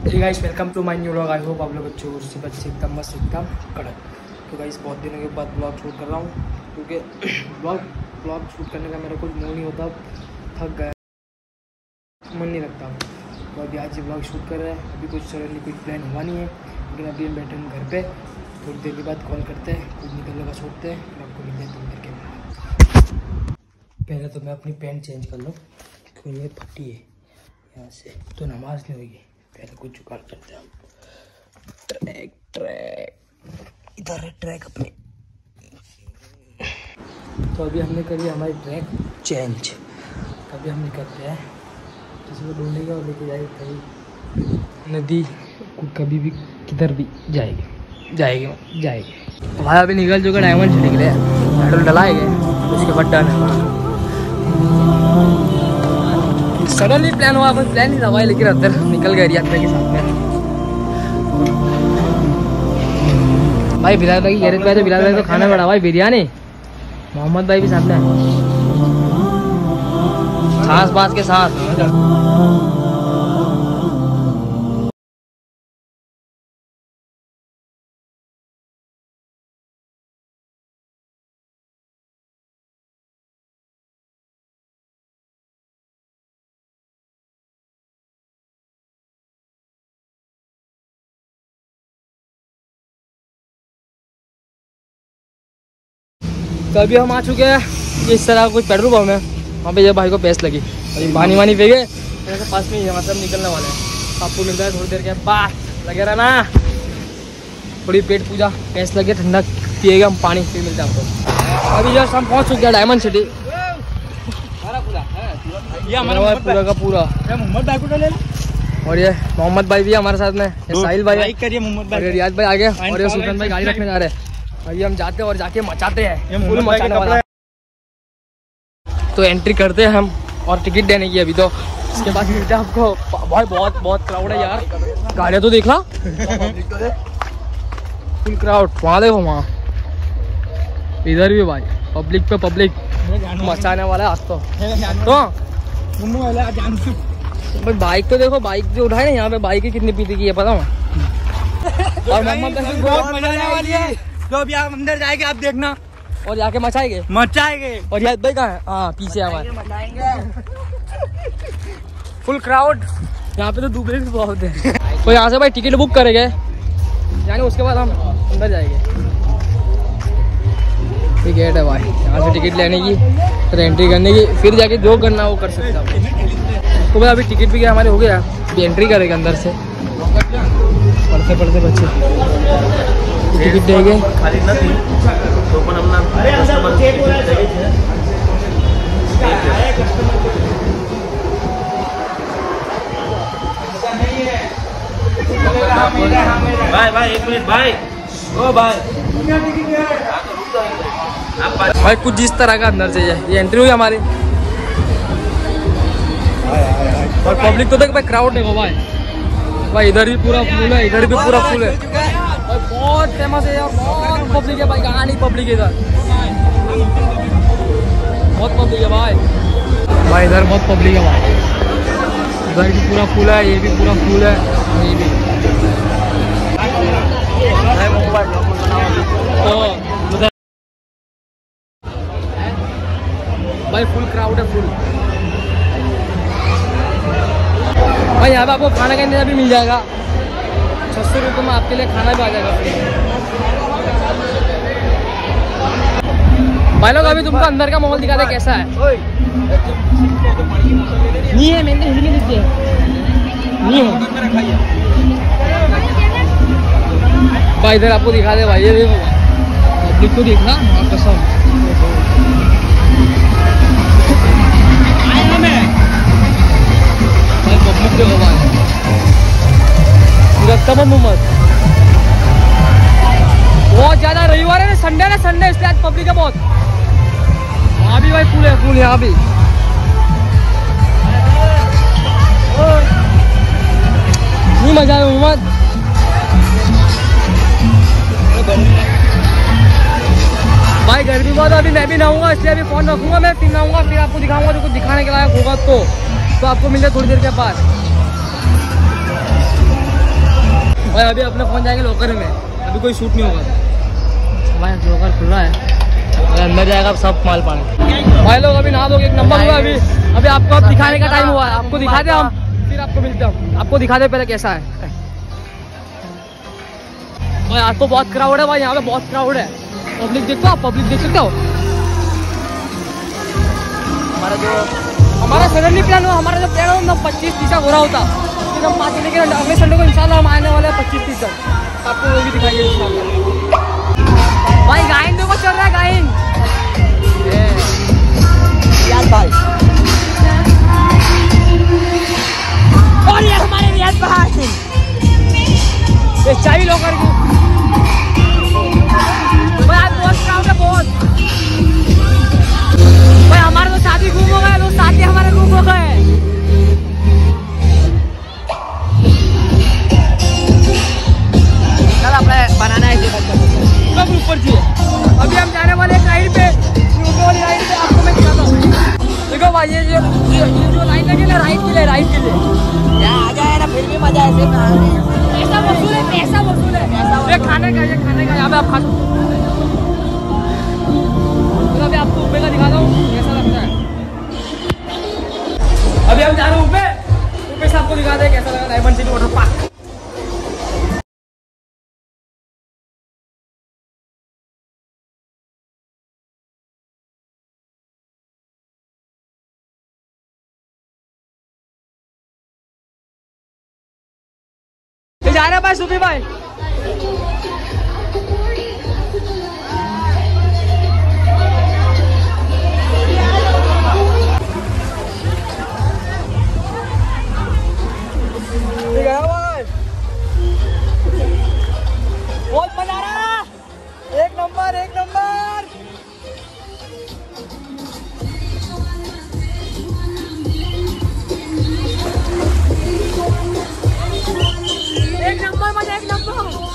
Hey guys, welcome to my new vlog. I hope आप लोग अच्छे हो, से बच्चे एकदम मस्त एकदम कड़क। तो गाइस बहुत दिनों के बाद ब्लॉग शूट कर रहा हूँ क्योंकि ब्लॉग शूट करने का मेरा कुछ मूड नहीं होता, थक गया, मन नहीं लगता। तो अभी आज ब्लॉग शूट कर रहे हैं। अभी कुछ सडनली कुछ प्लान हुआ नहीं है, लेकिन अभी हम बैठे हैं घर पे। थोड़ी देर के बाद कॉल करते हैं, कुछ निकलने का सोचते हैं, फिर आपको मिलते हैं थोड़ी देर के बाद। पहले तो मैं अपनी पैंट चेंज कर लूँ क्योंकि ये फटी है यहाँ से, तो नमाज नहीं होगी। पहले कुछ जुगाड़ करते हैं हम। ट्रैक इधर है, ट्रैक अपनी। तो अभी हमने करी हमारी ट्रैक चेंज। अभी हम निकलते हैं, किसी को ढूंढेंगे और लेके जाएंगे कहीं नदी, कभी भी किधर भी जाएगी। भाई अभी निकल चुके, डायमंड से निकले, पेट्रोल डलाए गए, उसके बाद डन है। सडनली प्लान हुआ, कुछ प्लान नहीं था भाई, लेकिन अंदर निकल गए यात्रा के साथ में। भाई बिलाल भाई गैरेज पे, तो बिलाल भाई को खाना पड़ा भाई बिरयानी। मोहम्मद भाई भी सामने छाछ बास के साथ। तो अभी हम आ चुके हैं इस तरह कुछ पेट्रोल पंप है, वहाँ पे जब भाई को प्यास लगी, अभी पानी वानी पी गए, पास में ही हमारे सब निकलने वाले हैं। आपको मिलता है थोड़ी देर के बाद, लगे रहना। थोड़ी पेट पूजा, प्यास लगे, ठंडा पिएगा हम पानी, फिर मिलते हैं आपको। अभी जस्ट हम पहुँच चुके हैं डायमंड सिटी। ये हमारा पूरा का पूरा, और ये मोहम्मद भाई भी हमारे साथ में, साहिल भाई, रियाज भाई आगे, और ये सुल्तान भाई गाड़ी रखने जा रहे हैं। अभी हम जाते हैं और जाके मचाते हैं, फुल मचाने वाला। तो एंट्री करते हैं हम, और टिकट देने की अभी तो, इसके बाद मिलते हैं आपको। भाई बहुत क्राउड है यार, गाड़ियाँ तो देखना, फुल क्राउड। वहाँ देखो, वहाँ इधर भी भाई पब्लिक पे पब्लिक मचाने वाला है आज तो। भाई बाइक तो देखो, बाइक जो उठाए ना यहाँ पे, बाइक की कितनी पीती की है पता है। और मोहम्मद बहुत मजा आने वाली है, तो अभी आप अंदर जाएंगे, आप देखना, और जाके मचाएंगे। और याद भाई कहाँ है? हाँ पीछे हमारे, फुल क्राउड यहाँ पे, तो दूसरे भी बहुत है। तो यहाँ से भाई टिकट बुक करेंगे, यानी उसके बाद हम अंदर जाएंगे। ठीक गेट है भाई, यहाँ से टिकट लेने की, फिर एंट्री करने की, फिर जाके जो करना वो कर सकते हैं। तो भाई अभी टिकट भी हमारे हो गया, अभी एंट्री करेंगे अंदर से। पढ़ते बच्चे टिकट देंगे। भाई एक मिनट भाई, ओ भाई कुछ इस तरह का अंदर से ये एंट्री हुई हमारी। और पब्लिक तो देख भाई, क्राउड देखो भाई, इधर भी पूरा फुल है, इधर भी पूरा फुल है। और बहुत फेमस है यार, बहुत पब्लिक है भाई, कहाँ नहीं पब्लिक है इधर, बहुत पब्लिक है भाई इधर बहुत पब्लिक है भाई। इधर भी पूरा फुल है, ये भी पूरा फुल है, ये भी। तो भाई फुल क्राउड है, फुल भाई। यहाँ पे आपको खाना का इंतजाम भी मिल जाएगा, 600 रुपये में आपके लिए खाना भी आ जाएगा। भाई लोग अभी तुमको अंदर का माहौल दिखा दे कैसा है। नहीं है, मैंने हिंदी में दिखी नहीं है भाई। इधर आपको दिखा दे भाई, ये देखो पब्लिक को देखना, कसम बहुत ज्यादा। रविवार है, संडे, इसलिए आज पब्लिक है बहुत। वहाँ भी भाई फुल है, फुल यहाँ भी। नहीं मजा है मोहम्मद भाई, गर्मी बहुत। अभी मैं भी नहाऊंगा, इसलिए अभी फोन रखूंगा मैं, फिर नहाऊंगा, फिर आपको दिखाऊंगा जो कुछ दिखाने के लायक होगा। तो आपको मिलते थोड़ी देर के बाद। भाई अभी अपने फोन जाएंगे लॉकर में, अभी कोई शूट नहीं होगा भाई। लॉकर खुल रहा है, अंदर जाएगा सब माल पानी। भाई लोग अभी नहा दोगे, एक नंबर हुआ अभी। अभी आपको अब दिखाने का टाइम हुआ है, आपको दिखा दे हम, फिर आपको मिलते हैं। आपको दिखा दे पहले कैसा है भाई। आपको बहुत क्राउड है भाई, यहाँ पे बहुत क्राउड है। पब्लिक देखते हो, पब्लिक देख सकते हो। हमारा सडनली प्लान हुआ, हमारा जो प्लान हो 25-30 तक हो रहा होता, फिर हम 5 लेकिन अगले संडे को इंशाल्लाह हम आने वाले हैं 25-30 तक। आपको वो भी दिखाएंगे इंशाल्लाह। भाई गायन देखो चल रहा है, गायन रियाज भाई। और ये हमारे रियाज भाई, ये चाय लो कर भाई। बहुत क्राउड है बहुत भाई। हमारे तो शादी घूम हो गए, तो शादी हमारे घूम हो गए। चल अपने बनाना है सब ऊपर चाहिए। अभी हम जाने वाले एक राइड पे, ऊपर वाली राइड पे आपको मैं दिखाता हूँ। देखो भाई ये जो लाइन लगी ना राइड के लिए, राइड के लिए आ जाए ना, फिर भी मजा ऐसे। पैसा वसूल है, पैसा वसूल है। ये खाने का, ये खाने का यहाँ पे आप खा सकते हो। अभी आपको ऊपर का दिखाता हूँ कैसा लगता है। अभी हम जा रहे हैं ऊपर से आपको दिखाते हैं कैसा लगा डायमंड सिटी वाटर पार्क। जा रहे हैं भाई सुबह भाई। बहुत मजा आ रहा है, एक नंबर एक नंबर। एक नंबर मजा, एक नंबर।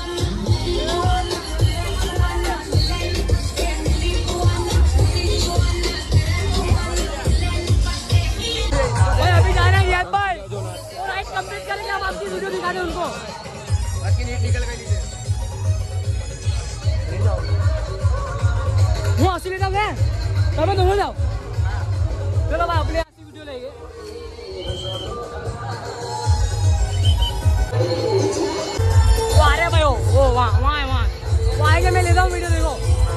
भाई अभी जा रहे हैं याद भाई, और राइड कंप्लीट करेंगे। हम आपकी वीडियो दिखा दें उनको। बाकी नीट निकल गई नीचे। वो असली तब है, तब दोनों जाओ। चलो भाई अपने ऐसी वीडियो लेंगे। वो आ रहे भाई, वो वहाँ आएंगे, मैं लेता हूँ वीडियो। देखो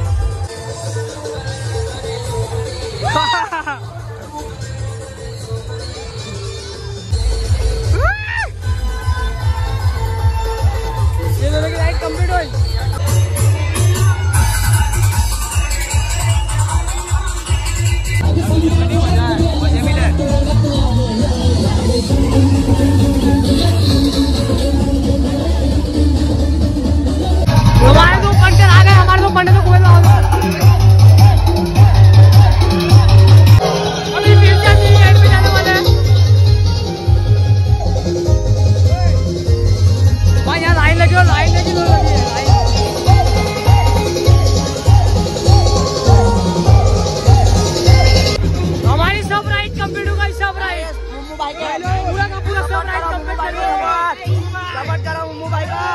ये दोनों की राइड कंप्लीट हुई। हमारे दो पंडे आ गए, हमारे दो पंडे तो कोई ना अभी फिर जाने पे जाने वाले हैं भाई। यहाँ लाइन लगी और लाइन लगी दोनों लगी है। हमारी सब राइड कंप्लीट हो गई, सब राइड पूरा का पूरा सब राइड कंप्लीट कर लिया। सपोर्ट करो मुम्मू भाई का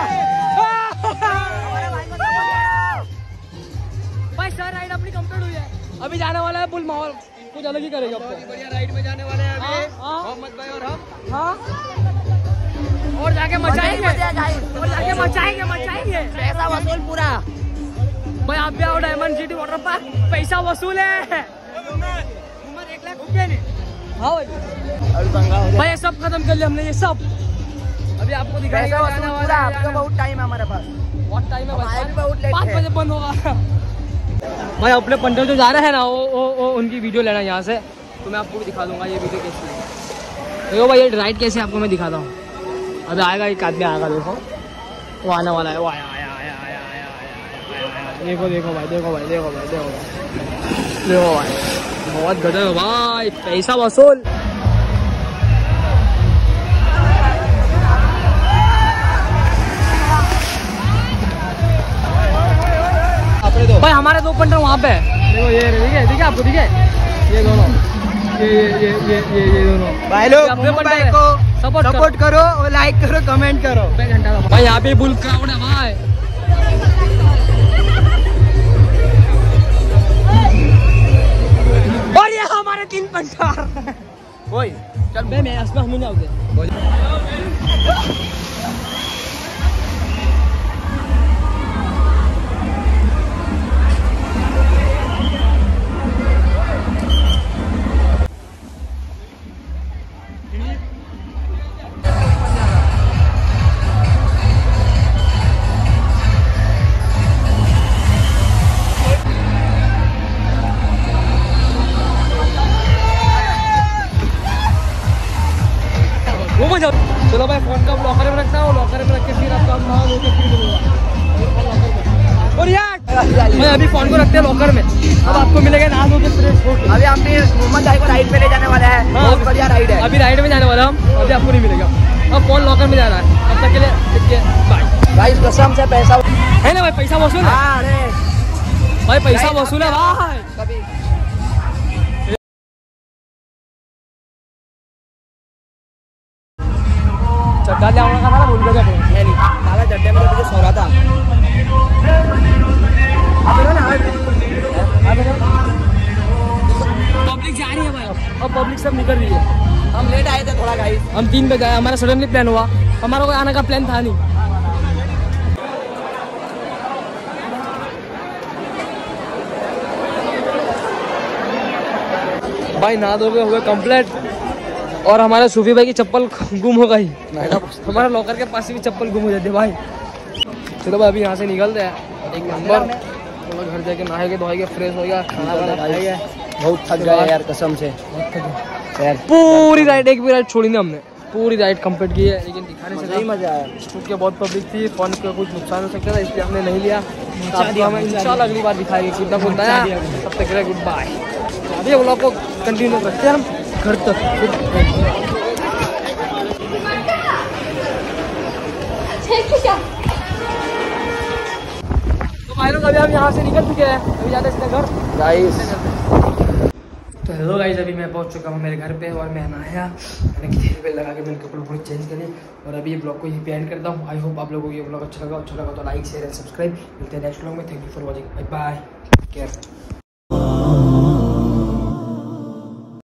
भाई। सर राइड अपनी कंप्लीट हुई है, अभी जाने वाला है बुल माहौल, कुछ अलग ही करेगा। बहुत बढ़िया राइड में जाने वाले हैं अभी मोहम्मद भाई और हम। हाँ और जाके मचाएंगे, और जाके मचाएंगे। पैसा वसूल पूरा भाई। आप भी आओ डायमंड सिटी वाटर पार्क, पैसा वसूल है। 1 लाख रुपये नहीं। हाँ भाई ये सब खत्म कर लिया हमने, ये सब। अभी आपको दिखाएंगे आपका बहुत टाइम है हमारे पास, बहुत टाइम है। 5 बजे बंद होगा भाई। अपने पंडित जो जा रहे हैं ना, वो उनकी वीडियो लेना यहाँ से, तो मैं आपको भी दिखा दूंगा ये वीडियो कैसी है। देखो भाई ये राइड कैसे आपको मैं दिखाता हूँ। अभी आएगा एक आदमी आएगा, देखो वो आने वाला है। वो आया। देखो भाई, देखो भाई बहुत गजब है भाई, पैसा वसूल। भाई हमारे दो पंडर वहाँ पे देखो, ये दिखे आपको, दिखे ये दोनों, ये दोनों भाई लोग। अपने पंडर को सपोर्ट करो और लाइक करो, कमेंट करो। भाई यहाँ पे फुल क्राउड है भाई। और ये हमारे 3 पंचार। ओए चल बे, मैं इसमें हम जाओगे। चलो भाई, फोन का लॉकर में रखता हूँ, लॉकर में रख के फिर आपका नहा धो के फिर मिलूंगा। और यार मैं अभी फोन को रखते हैं लॉकर में, अब आपको मिलेगा नहा धो के फ्रेश होके। अभी हम मोहम्मद भाई को राइड पे ले जाने वाला है। बहुत बढ़िया राइड है, अभी राइड में जाने वाला हम, अभी आपको नहीं मिलेगा। अब फोन लॉकर में जाना है, तब तक के लिए बाय। भाई कसम से पैसा है ना भाई, पैसा वसूल है। अरे भाई पैसा वसूल है भाई। कभी चड्डा ले आने का था ना, भूल गया क्या? नहीं काला चड्डे में तो मुझे सो रहा था। पब्लिक जा रही है भाई, अब पब्लिक सब निकल रही है। हम लेट आए थे थोड़ा गाइस, हम 3 बजे आए, हमारा सडनली प्लान हुआ, हमारा कोई आने का प्लान था नहीं। भाई नहा धो के हुए कंप्लीट, और हमारे सूफी भाई की चप्पल गुम हो गई। हमारा लॉकर के पास भी चप्पल गुम हो जाती है भाई। चलो भाई अभी यहाँ से निकलते हैं, एक नंबर। तो घर जाके नहाएंगे धोएंगे, फ्रेश हो गया, खाना वाना खाएंगे। बहुत थक गए यार कसम से, यार पूरी राइड, एक भी राइड छोड़ी नहीं हमने, पूरी राइड कंप्लीट की है। लेकिन दिखाने से नहीं मजा आया क्योंकि बहुत पब्लिक थी, फोन का कुछ नुकसान हो सकता था, इसलिए हमने नहीं लिया। हमें इंशाल्लाह अगली बार दिखाएंगे कितना बोलता है। तब तक के लिए गुड बाय। अभी व्लॉग को कंटिन्यू करते हैं हम घर तक। तो भाई लोग अभी हम यहाँ से निकल चुके हैं, अभी जाते हैं घर गाइस। तो हेलो गाइस, अभी मैं पहुँच चुका हूँ मेरे घर पे, और मैं नहाया, मैंने किसी पे लगा के मैंने कपड़े पूरे चेंज करे, और अभी ये ब्लॉग को यहीं पे एंड करता हूँ। आई होप आप लोगों को ये ब्लॉग अच्छा लगा तो लाइक शेयर एंड सब्सक्राइब। मिलते हैं नेक्स्ट ब्लॉग में। Thank you for watching, bye bye, care.